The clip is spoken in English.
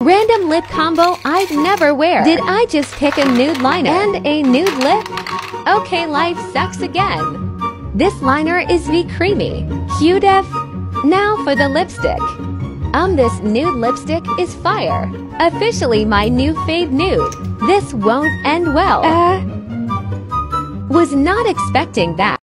Random lip combo I'd never wear. Did I just pick a nude liner and a nude lip? Okay, life sucks again. This liner is creamy. Cute F. Now for the lipstick. This nude lipstick is fire. Officially my new fave nude. This won't end well. Was not expecting that.